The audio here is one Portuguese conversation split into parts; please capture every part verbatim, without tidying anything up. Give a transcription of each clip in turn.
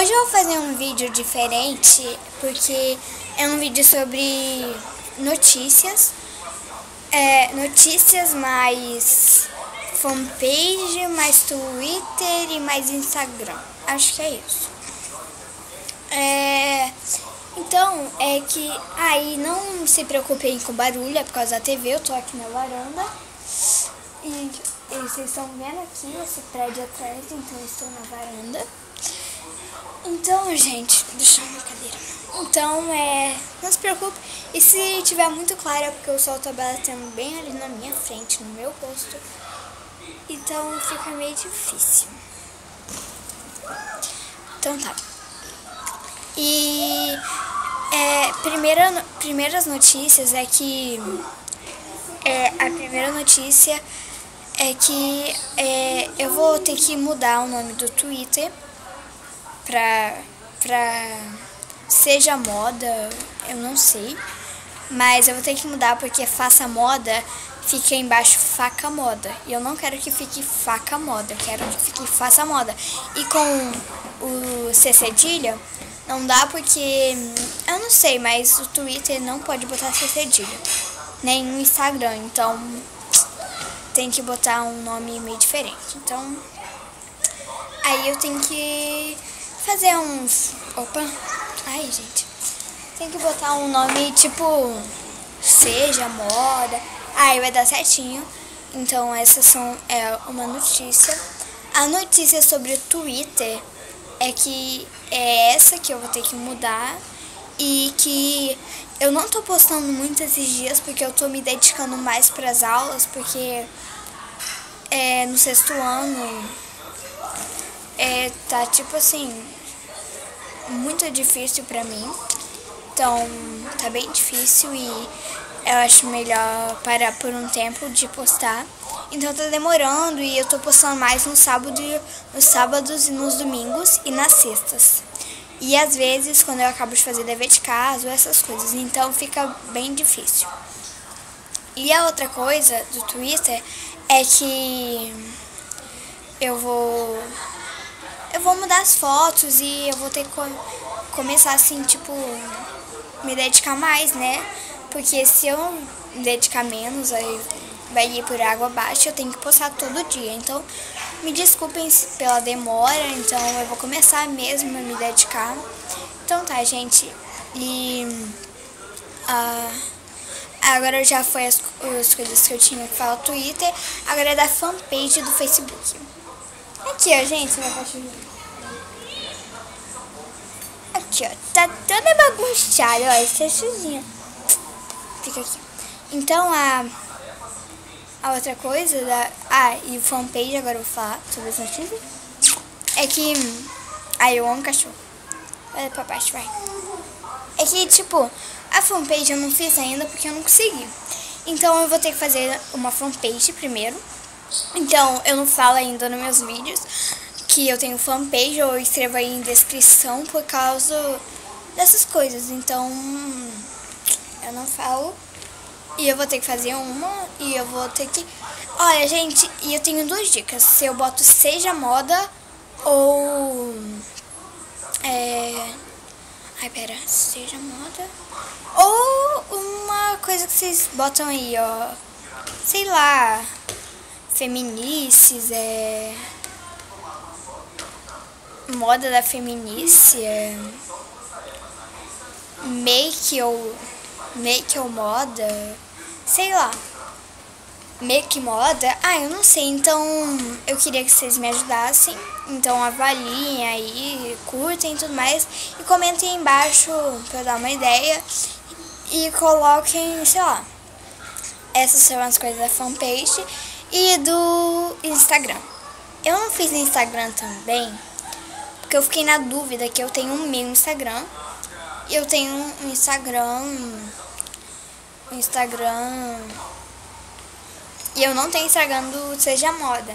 Hoje eu vou fazer um vídeo diferente, porque é um vídeo sobre notícias, é, notícias mais fanpage, mais Twitter e mais Instagram. Acho que é isso. É, então, é que aí não se preocupem com barulho, é por causa da T V, eu tô aqui na varanda. E, e vocês estão vendo aqui esse prédio atrás, então eu estou na varanda. Então, gente, deixa eu uma cadeira. Então, é, não se preocupe. E se tiver muito claro, é porque o sol tá batendo bem ali na minha frente, no meu rosto. Então, fica meio difícil. Então, tá. E é, primeira, primeiras notícias é que... É, a primeira notícia é que é, eu vou ter que mudar o nome do Twitter pra, pra Seja Moda, eu não sei, mas eu vou ter que mudar porque Faça Moda fica embaixo Faca Moda, e eu não quero que fique Faca Moda, eu quero que fique Faça Moda. E com o C cedilha não dá porque, eu não sei, mas o Twitter não pode botar C cedilha, nem o Instagram, então tem que botar um nome meio diferente. Então, aí eu tenho que fazer uns... Opa! Ai, gente. Tem que botar um nome tipo Seja Moda. Aí vai dar certinho. Então, essas são é, uma notícia. A notícia sobre o Twitter é que é essa que eu vou ter que mudar. E que eu não tô postando muito esses dias porque eu tô me dedicando mais pras aulas. Porque é, no sexto ano é, tá tipo assim... muito difícil pra mim, então tá bem difícil e eu acho melhor parar por um tempo de postar. Então tá demorando e eu tô postando mais no sábado, nos sábados e nos domingos e nas sextas. E às vezes quando eu acabo de fazer dever de casa, essas coisas, então fica bem difícil. E a outra coisa do Twitter é que eu vou... Eu vou mudar as fotos e eu vou ter que começar assim, tipo, me dedicar mais, né? Porque se eu me dedicar menos, aí vai ir por água abaixo, eu tenho que postar todo dia. Então, me desculpem pela demora, então eu vou começar mesmo a me dedicar. Então tá, gente. E uh, agora já foi as, as coisas que eu tinha que falar no Twitter. Agora é da fanpage do Facebook. Aqui, ó, gente, meu cachorrinho. Aqui, ó, tá toda bagunçada, ó, esse é suzinho. Fica aqui. Então, a, a outra coisa da... Ah, e o fanpage, agora eu vou falar sobre as notícias. É que... Ah, eu amo cachorro. Olha pra baixo, vai. É que, tipo, a fanpage eu não fiz ainda porque eu não consegui. Então, eu vou ter que fazer uma fanpage primeiro. Então, eu não falo ainda nos meus vídeos que eu tenho fanpage, ou escrevo aí em descrição por causa dessas coisas. Então, eu não falo. E eu vou ter que fazer uma, e eu vou ter que... Olha, gente, e eu tenho duas dicas. Se eu boto Seja Moda ou... É... Ai, pera, Seja Moda... Ou uma coisa que vocês botam aí, ó... Sei lá... Feminices, é... Moda da feminice, é... Make ou... Make ou moda... Sei lá... Make moda... Ah, eu não sei, então... Eu queria que vocês me ajudassem. Então avaliem aí, curtem e tudo mais. E comentem aí embaixo pra eu dar uma ideia. E coloquem, sei lá... Essas são as coisas da fanpage... E do Instagram. Eu não fiz no Instagram também, porque eu fiquei na dúvida que eu tenho um meu Instagram. E eu tenho um Instagram... Um Instagram... E eu não tenho Instagram do Seja Moda.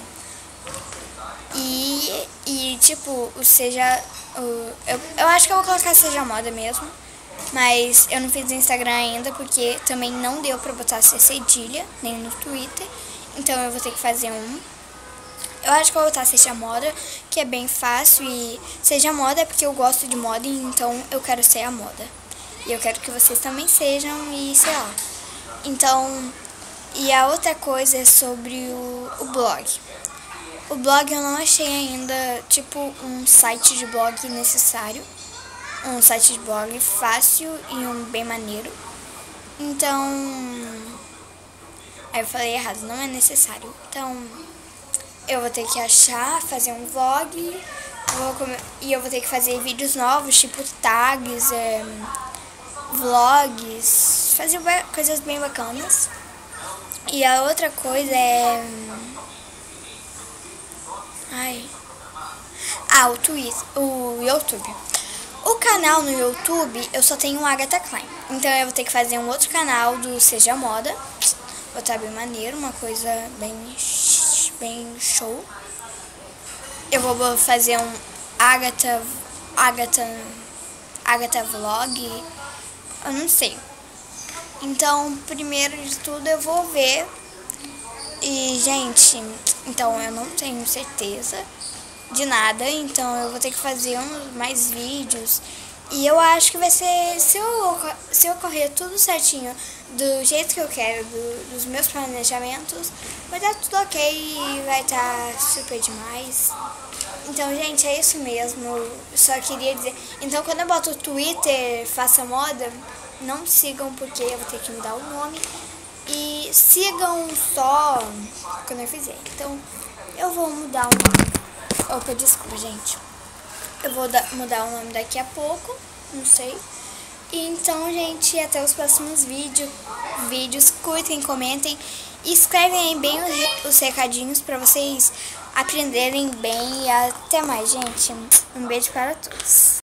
E, e tipo, o Seja... O, eu, eu acho que eu vou colocar Seja Moda mesmo. Mas eu não fiz no Instagram ainda, porque também não deu pra botar C cedilha, nem no Twitter. Então eu vou ter que fazer um. Eu acho que eu vou botar Seja Moda, que é bem fácil, e Seja Moda é porque eu gosto de moda, então eu quero ser a moda. E eu quero que vocês também sejam, e sei lá. Então, e a outra coisa é sobre o, o blog. O blog eu não achei ainda, tipo, um site de blog necessário. Um site de blog fácil e um bem maneiro. Então, aí eu falei errado, não é necessário. Então, eu vou ter que achar, fazer um vlog, vou come- e eu vou ter que fazer vídeos novos, tipo tags, é, vlogs, fazer ba- coisas bem bacanas. E a outra coisa é... Ai... Ah, o Twitter, o YouTube. O canal no YouTube, eu só tenho Agatha Klein. Então eu vou ter que fazer um outro canal do Seja Moda. Botar bem maneiro, uma coisa bem, bem show. Eu vou fazer um Agatha, Agatha, Agatha Vlog. Eu não sei. Então, primeiro de tudo eu vou ver. E, gente, então eu não tenho certeza de nada, então eu vou ter que fazer uns mais vídeos. E eu acho que vai ser, se eu, se eu correr tudo certinho, do jeito que eu quero, do, dos meus planejamentos, vai dar tudo ok e vai estar super demais. Então, gente, é isso mesmo. Eu só queria dizer. Então, quando eu boto o Twitter, faça moda, não sigam porque eu vou ter que mudar o nome. E sigam só quando eu fizer. Então, eu vou mudar o nome. Opa, desculpa, gente. Eu vou da, mudar o nome daqui a pouco, não sei. E então, gente, até os próximos vídeos. Vídeos, curtem, comentem. E escrevem aí bem os, os recadinhos pra vocês aprenderem bem. E até mais, gente. Um beijo para todos.